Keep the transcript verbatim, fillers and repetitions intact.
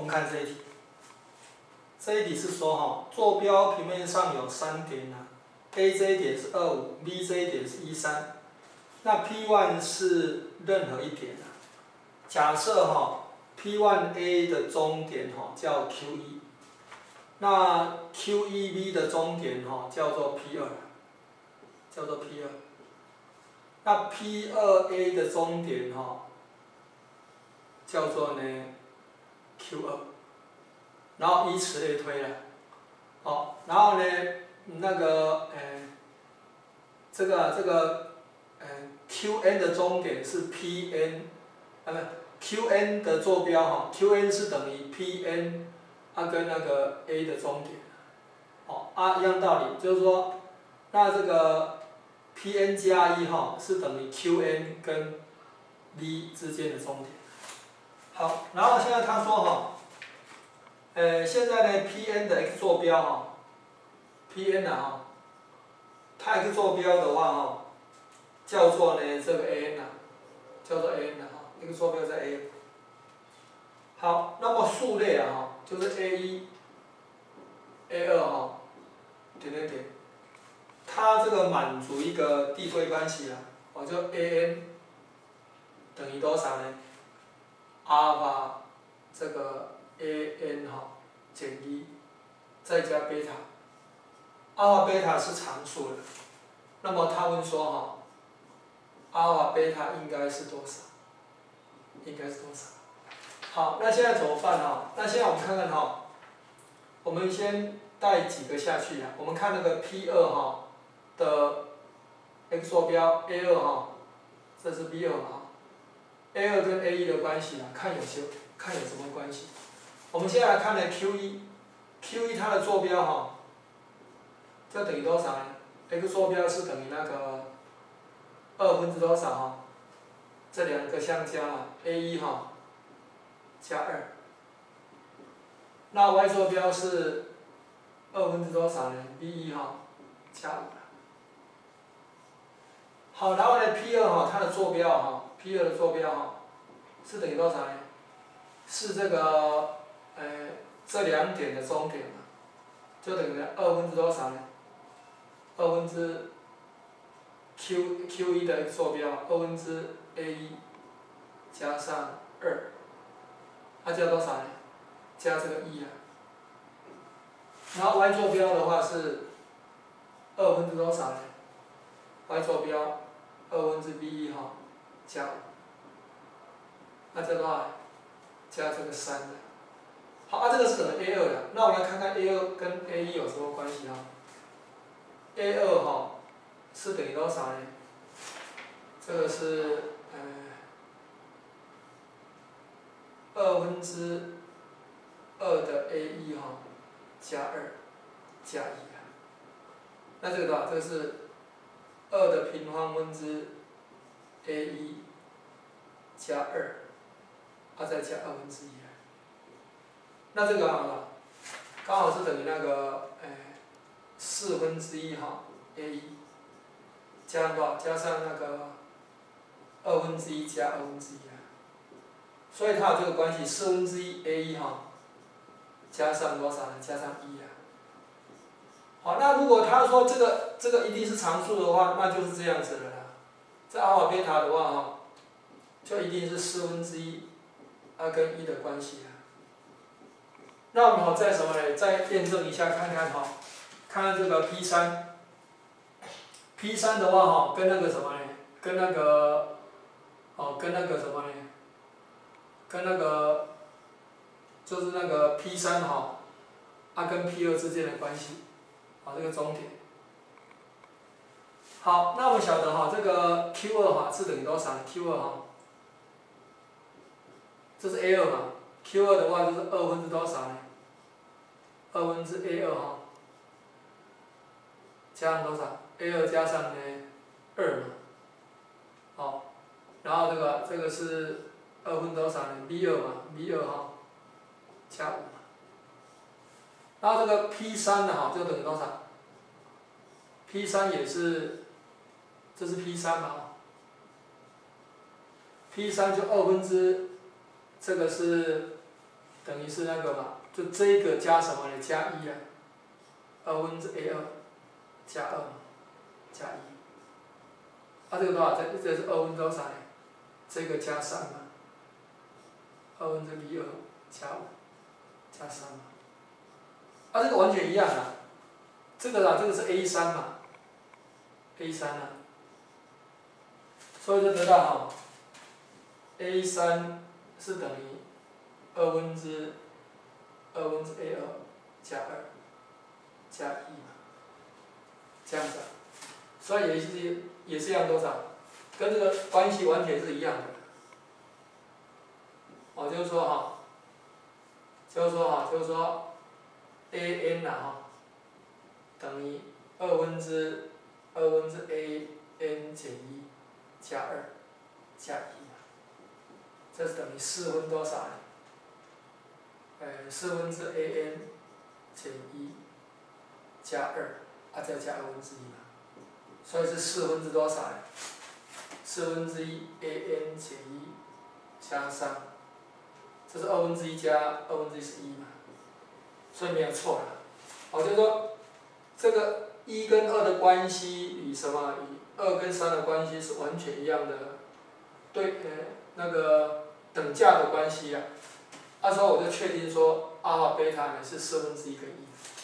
们看这一题。这一题是说哈，坐标平面上有三点啊 ，A 这一点是二五 ，B 这一点是一三，那 P 一 是任何一点啊。假设哈 P 一 A 的终点哈叫 Q 一，那 Q 一 B 的终点哈叫做 P 二，叫做 P 二。那 P 二 A 的终点哈叫做呢 Q 二。然后以此类推了，哦，然后呢，那个，呃，这个这个，呃 ，Q N 的终点是 P N， 啊不 ，Q N 的坐标哈 ，Q N 是等于 P N， 啊跟那个 A 的终点，哦，啊一样道理，就是说，那这个 P N 加一哈是等于 Q N 跟 B 之间的终点。好，然后现在他说哈。呃，现在呢 ，P N 的 x 坐标哈 ，P N 啊哈，它 x 坐标的话哈，叫做呢这个 A N 啊，叫做 A N 啊哈 ，x 坐标在 A N。好，那么数列啊哈，就是 A 一、A 二哈，点点点，它这个满足一个递归关系啊，我就 A N 等于多少呢？阿尔法这个 A N 哈减一，再加贝塔，阿尔法贝塔是常数的，那么他问说哈，阿尔法贝塔应该是多少？应该是多少？好，那现在怎么办哈？那现在我们看看哈，我们先带几个下去啊？我们看那个 P 二 哈的 x 坐标 A 二 哈，这是 B 二哈 ，A 二跟 A 一的关系啊，看有些看有什么关系？我们现在来看呢 Q 一 ，Q 一它的坐标哈，这等于多少呢 ？x 坐标是等于那个二分之多少哈？这两个相加啊 ，A 一哈加二，那 y 坐标是二分之多少呢 ？B 一哈加五。好，然后呢 P 二 哈它的坐标哈 ，P 二 的坐标哈是等于多少呢？是这个呃这两点的中点嘛，就等于二分之多少呢？二分之 Q Q 一的坐标，二分之 A 一加上二，它加多少呢？加这个一啊。然后 y 坐标的话是二分之多少呢 ？y 坐标二分之 B 一哈加五，那加多少？加这个三的。好，啊这个是等于 A 二的，那我们来看看 A 二跟 A 一有什么关系哈 ？A 二哈是等于多少呢？这个是呃二分之二的 A 一哈加二加一啊。那这个多少？这个是二的平方分之 A 一加二，啊再加二分之一啊。那这个啊，刚好是等于那个呃四分之一哈 A 一加上多少？加上那个二分之一加二分之一啊。所以它有这个关系，四分之一 A 一哈加上多少呢？加上一啊。好，那如果他说这个这个一定是常数的话，那就是这样子的啦。这阿尔法贝塔的话哈，就一定是四分之一啊跟一的关系啊。那我们好再什么呢？再验证一下看看哈，看看这个 P 三。P 三的话哈，跟那个什么呢？跟那个，哦，跟那个什么呢？跟那个，就是那个 P 三哈，啊跟 P 二之间的关系，啊这个终点。好，那我们晓得哈，这个 Q 二哈是等于多少 ？Q 二哈，这是 A 二嘛 ？Q 二的话就是二分之多少呢？二分之 A 二哈，加上多少 ？A 二加上呢二嘛，好，然后这个这个是二分多少呢 ？B 二嘛 ，B 二哈加五嘛，然后这个 P 三呢哈就等于多少 ？P 三也是，这是 P 三嘛 ？P 三就二分之，这个是等于是那个嘛，就这个加什么呢？加一啊，二分之 a 二加二嘛，加一。啊，这个多少？这这是二分之多少呢？这个加三嘛，二分之 b 二加五加三嘛。啊，这个完全一样啊。这个啊，这个是 a 三嘛 ，a 三啊。所以就得到哈 ，a 三是等于二分之二分之 a 二加二加一嘛，这样子啊。所以也是也是一样多少？跟这个关系完全是一样的。哦，就是说哈，就是说哈，就是说 a n 呐哈，等于二分之二分之 a n 减一加二加一嘛，这是等于四分多少呢？呃，四分之 a n 减一加二，啊再加二分之一嘛，所以是四分之多少呢？四分之一 a n 减一加三，这是二分之一加二分之一是一嘛，所以没有错了。哦，就是说这个一跟二的关系与什么？与二跟三的关系是完全一样的，对，呃，那个等价的关系啊。那时候我就确定说阿尔法贝塔呢是四分之一跟一。